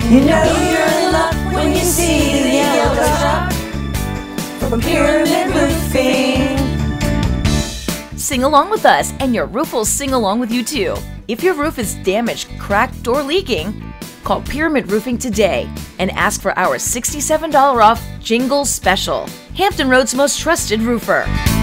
You know you're in luck when you see the yellow shop from Pyramid Roofing. Sing along with us, and your roof will sing along with you too. If your roof is damaged, cracked, or leaking, call Pyramid Roofing today and ask for our $67 off Jingle Special, Hampton Road's most trusted roofer.